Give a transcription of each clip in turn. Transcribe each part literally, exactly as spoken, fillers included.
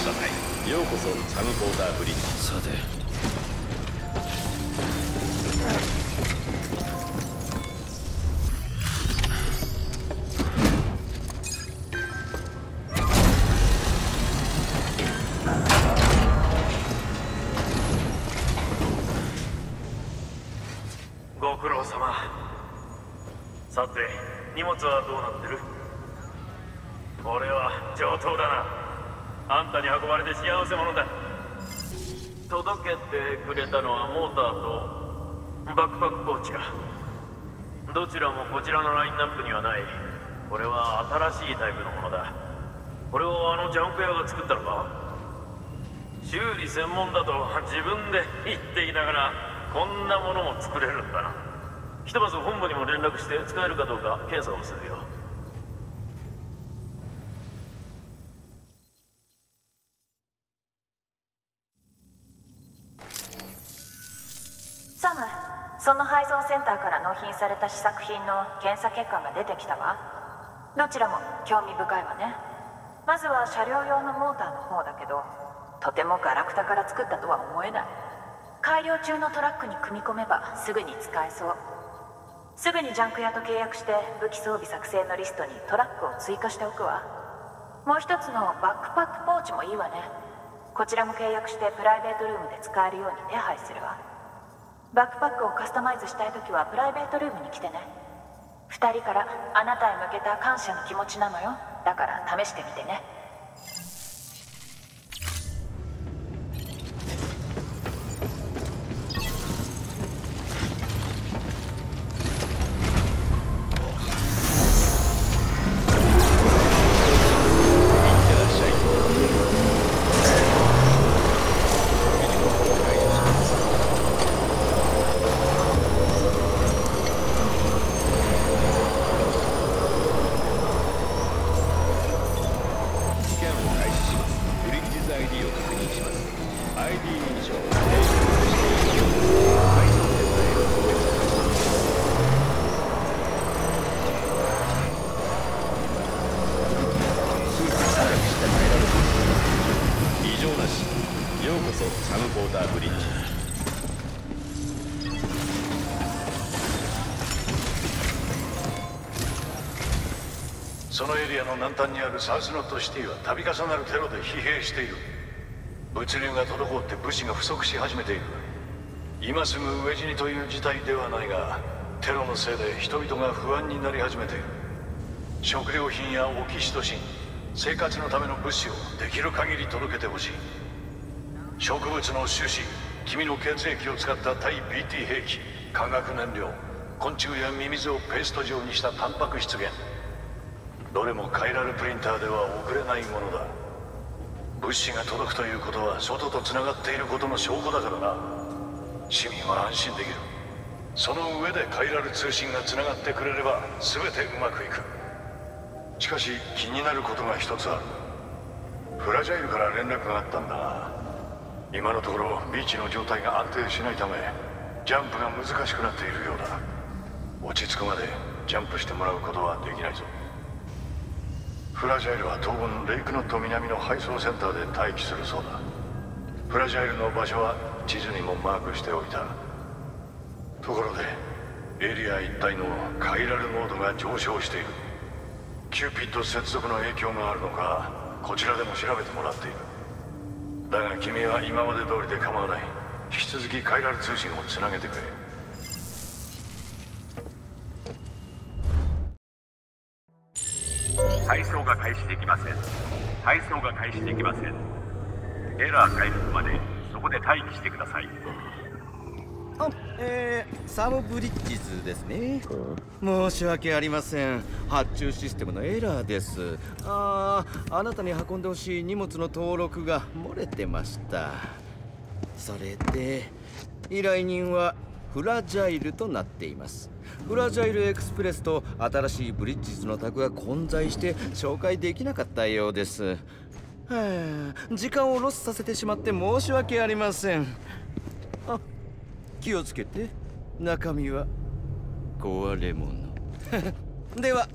ください。ようこそサムポーターブリッジ。さて。 ご苦労様。さて、荷物はどうなってる？これは上等だな。あんたに運ばれて幸せ者だ。届けてくれたのはモーターとバックパックポーチか。どちらもこちらのラインナップにはない。これは新しいタイプのものだ。これをあのジャンプ屋が作ったのか。修理専門だと自分で言っていながらこんなものも作れるんだな。ひとまず本部にも連絡して使えるかどうか検査をするよ。 サム、その配送センターから納品された試作品の検査結果が出てきたわ。どちらも興味深いわね。まずは車両用のモーターの方だけど、とてもガラクタから作ったとは思えない。改良中のトラックに組み込めばすぐに使えそう。すぐにジャンク屋と契約して武器装備作成のリストにトラックを追加しておくわ。もう一つのバックパックポーチもいいわね。こちらも契約してプライベートルームで使えるように手配するわ。バックパックをカスタマイズしたいときはプライベートルームに来てね。二人からあなたへ向けた感謝の気持ちなのよ。だから試してみてね。 そのエリアの南端にあるサウスノットシティは度重なるテロで疲弊している。物流が滞って物資が不足し始めている。今すぐ飢え死にという事態ではないが、テロのせいで人々が不安になり始めている。食料品やオキシトシン、生活のための物資をできる限り届けてほしい。植物の種子、君の血液を使った対 ビーティー 兵器、化学燃料、昆虫やミミズをペースト状にしたタンパク質源、どれもカイラルプリンターでは送れないものだ。物資が届くということは外とつながっていることの証拠だからな。市民は安心できる。その上でカイラル通信がつながってくれれば全てうまくいく。しかし気になることが一つある。フラジャイルから連絡があったんだが、今のところビーチの状態が安定しないためジャンプが難しくなっているようだ。落ち着くまでジャンプしてもらうことはできないぞ。フラジャイルは当分レイクノット南の配送センターで待機するそうだ。フラジャイルの場所は地図にもマークしておいた。ところでエリア一帯のカイラル濃度が上昇している。キューピッド接続の影響があるのか、こちらでも調べてもらっている。だが君は今まで通りで構わない。引き続きカイラル通信をつなげてくれ。 配送が開始できません。配送が開始できません。エラー回復までそこで待機してください。 あ、えー、サムブリッジズですね。申し訳ありません。発注システムのエラーです。ああ、あなたに運んでほしい荷物の登録が漏れてました。それで依頼人はフラジャイルとなっています。フラジャイルエクスプレスと新しいブリッジズのタグが混在して紹介できなかったようです。はあ、時間をロスさせてしまって申し訳ありません。あ、気をつけて。中身は壊れ物。では。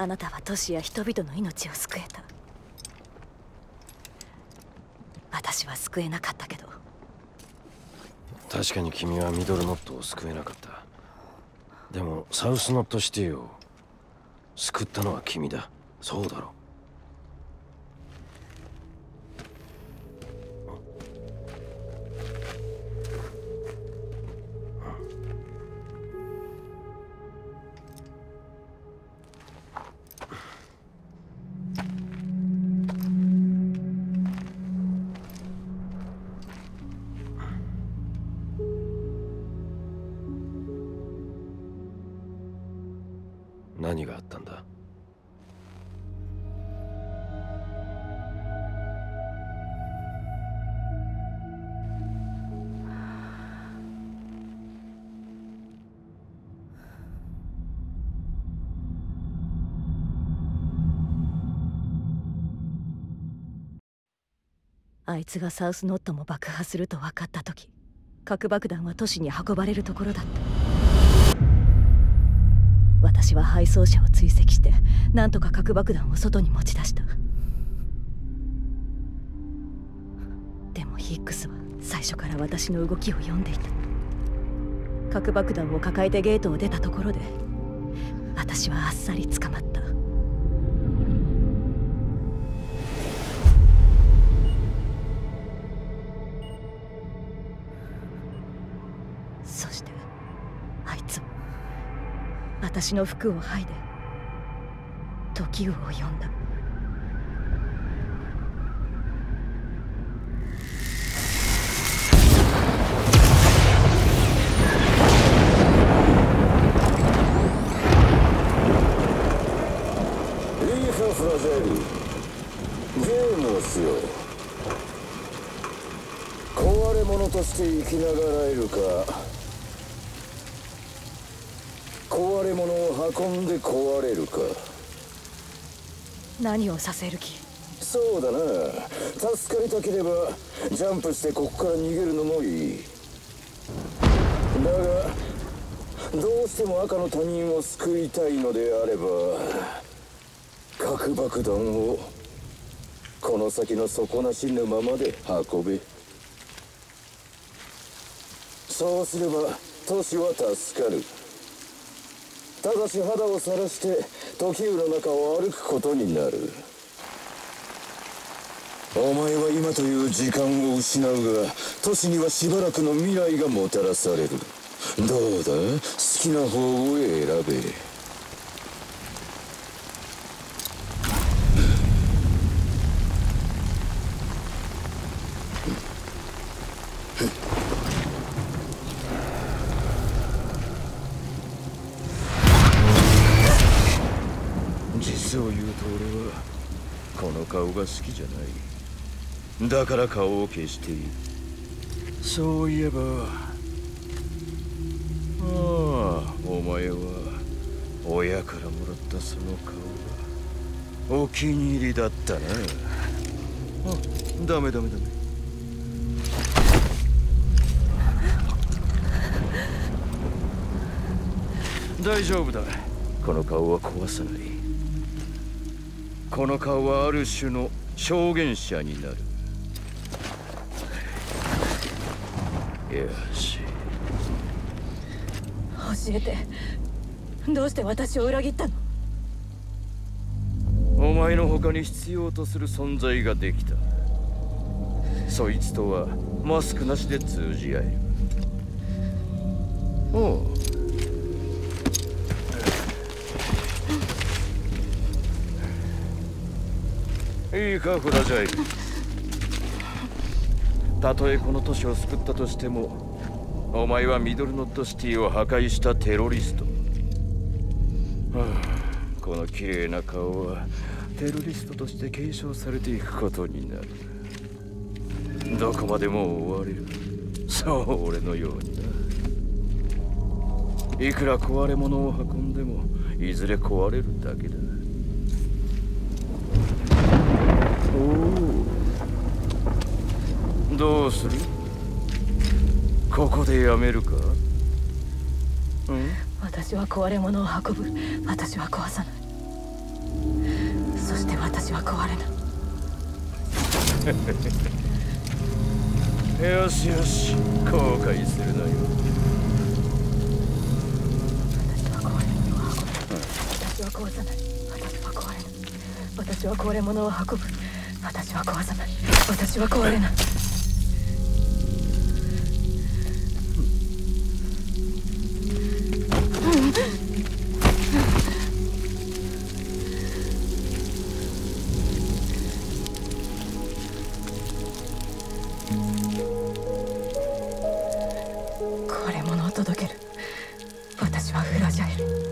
あなたは都市や人々の命を救えた。私は救えなかったけど。 確かに君はミドルノットを救えなかった。でもサウスノットシティを救ったのは君だ。そうだろう。何があったんだ？ あいつがサウスノットも爆破すると分かった時、核爆弾は都市に運ばれるところだった。私は配送車を追跡して何とか核爆弾を外に持ち出した。でもヒックスは最初から私の動きを読んでいた。核爆弾を抱えてゲートを出たところで私はあっさり捕まった。そしてあいつは私の服を剥いで時を呼んだ。 リーファ・フラゼール、ゲームをしよう。壊れ物として生きながらえるか、壊れ物を運んで壊れるか。 何をさせる気？ そうだな、助かりたければジャンプしてここから逃げるのもいい。だがどうしても赤の他人を救いたいのであれば、核爆弾をこの先の底なし沼まで運べ。そうすれば都市は助かる。ただし肌を晒して時雨の中を歩くことになる。お前は今という時間を失うが、都市にはしばらくの未来がもたらされる。どうだ、好きな方を選べ。 実を言うと俺はこの顔が好きじゃない。だから顔を消している。そういえば、ああ、お前は親からもらったその顔がお気に入りだったな。あ、ダメダメダメ。大丈夫だ。この顔は壊さない。この顔はある種の証言者になる。よし。 教えて、どうして私を裏切ったの？ お前の他に必要とする存在ができた。そいつとはマスクなしで通じ合える。おう。いいか、フラジャイル。たとえこの都市を救ったとしても、お前はミドルノットシティを破壊したテロリスト。はあ、この綺麗な顔はテロリストとして継承されていくことになる。どこまでも追われる。そう俺のようにな。いくら壊れ物を運んでもいずれ壊れるだけだ。どうする？ここでやめるか？うん？ 私は壊れ物を運ぶ。私は壊さない。 そして私は壊れない。 よしよし、後悔するなよ。 私は壊さない。私は壊れない。私は壊れ物を運ぶ。私は壊さない。私は壊れない。壊れ物を届ける。私はフラジャイル。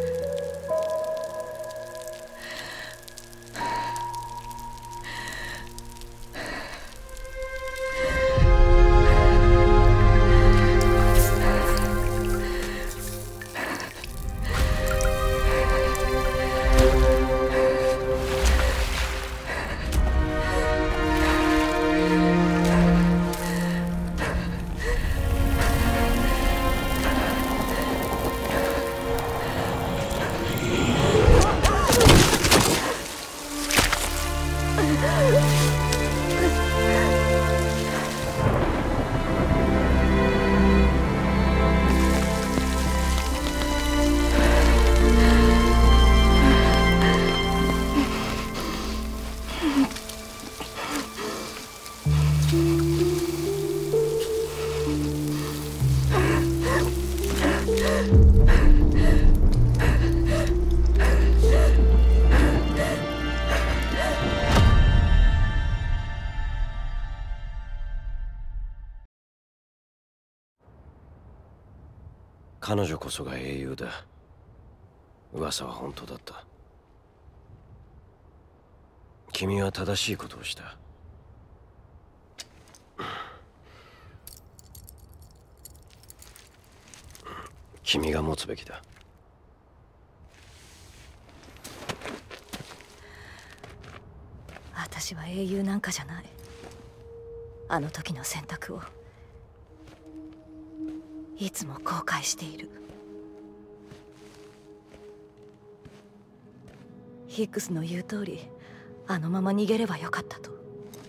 彼女こそが英雄だ。噂は本当だった。君は正しいことをした。君が持つべきだ。 私は英雄なんかじゃない。あの時の選択をいつも後悔している。ヒックスの言う通り、あのまま逃げればよかったと。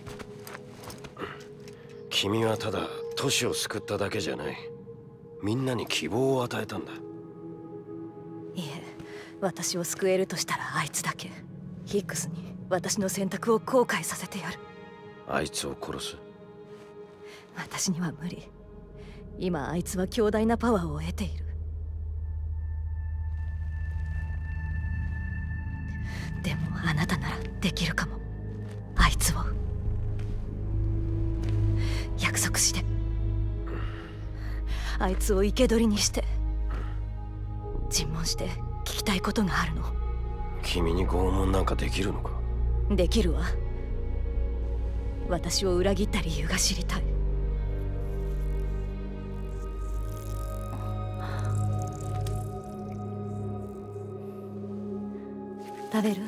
君はただ都市を救っただけじゃない。みんなに希望を与えたんだ。 いえ、私を救えるとしたらあいつだけ。ヒックスに私の選択を後悔させてやる。 あいつを殺す？ 私には無理。今あいつは強大なパワーを得ている。でもあなたならできるかも。あいつを約束して。あいつを生け捕りにして尋問して聞きたいことがあるの。 君に拷問なんかできるのか？ できるわ。私を裏切った理由が知りたい。食べる？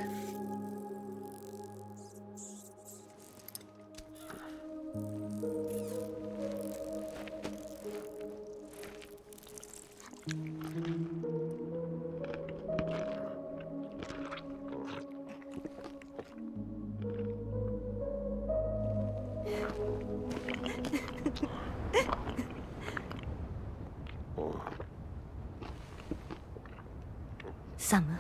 サム、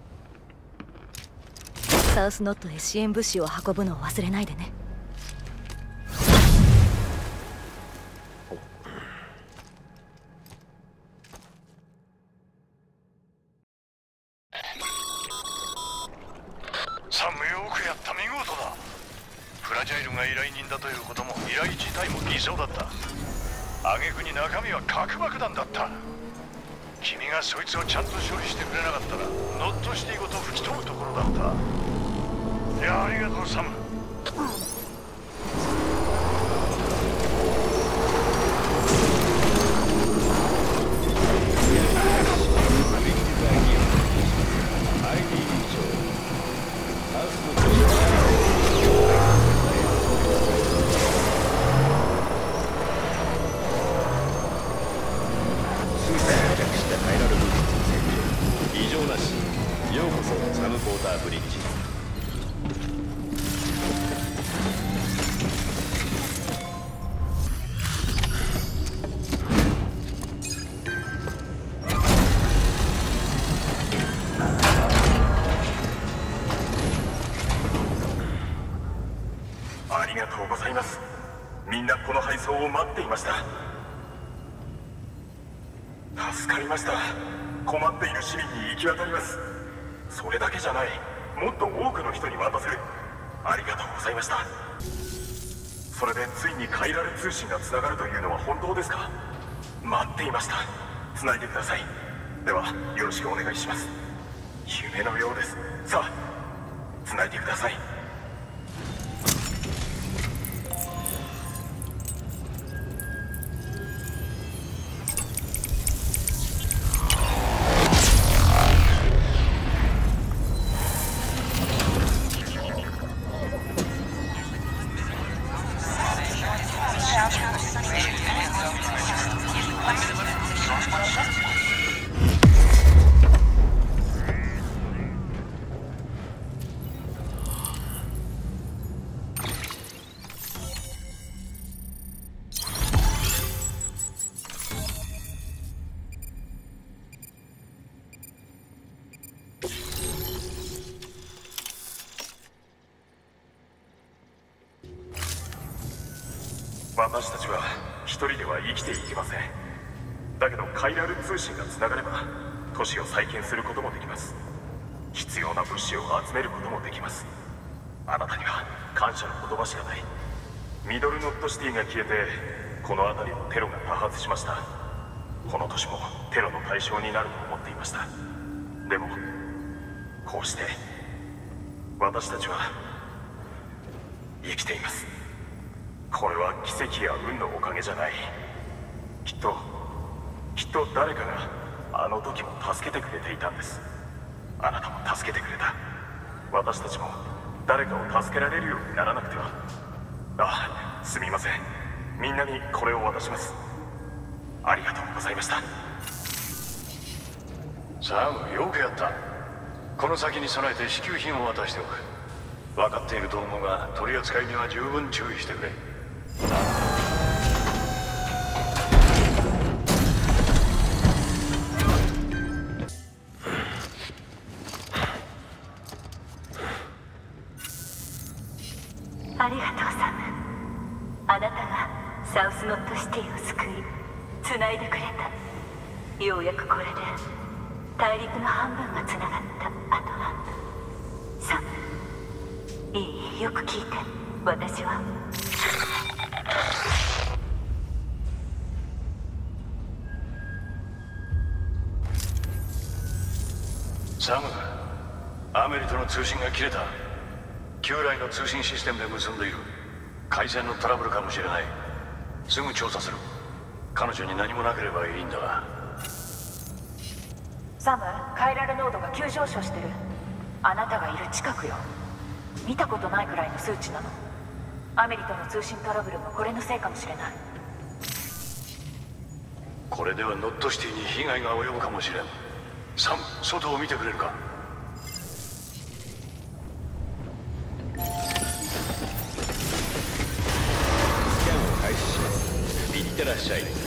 サウスノットへ支援物資を運ぶのを忘れないでね。 サム、よくやった。見事だ。フラジャイルが依頼人だということも依頼自体も偽装だった。挙句に中身は核爆弾だった。君がそいつをちゃんと処理してくれなかったらノットシティごと吹き飛ぶところだった。いや、ありがとうサム。 異常なし。ようこそサムポーターブリッジ。 りがとうございます。みんなこの配送を待っていました。助かりました。困っている市民に行き渡ります。それだけじゃない、もっと多くの人に渡せる。ありがとうございました。それでついにカイラル通信がつながるというのは本当ですか？待っていました。つないでください。ではよろしくお願いします。夢のようです。さあつないでください。私たちは一人では生きていけません。だけどカイラル通信がつながれば都市を再建することもできます。必要な物資を集めることもできます。あなたには感謝の言葉しかない。ミドルノットシティが消えてこの辺りのテロが多発しました。この都市もテロの対象になると思っていました。でもこうして私たちは生きています。これは奇跡や運のおかげじゃない。きっときっと誰かがあの時も助けてくれていたんです。あなたも助けてくれた。私たちも誰かを助けられるようにならなくては。ああ、すみません。みんなにこれを渡します。ありがとうございました。 サム、よくやった。この先に備えて支給品を渡しておく。分かっていると思うが取り扱いには十分注意してくれ。 ありがとうサム。あなたがサウスノットシティを救いつないでくれた。ようやくこれで大陸の半分がつながったアトランタ。サム、いい、よく聞いて。私はサム、アメリとの通信が切れた。旧来の通信システムで結んでいる。回線のトラブルかもしれない。すぐ調査する。彼女に何もなければいいんだが。 サム、カイラル濃度が急上昇してる。あなたがいる近くよ。見たことないくらいの数値なの。アメリとの通信トラブルもこれのせいかもしれない。 これではノットシティに被害が及ぶかもしれん。サム、外を見てくれるか。 スキャンを開始します。いってらっしゃい。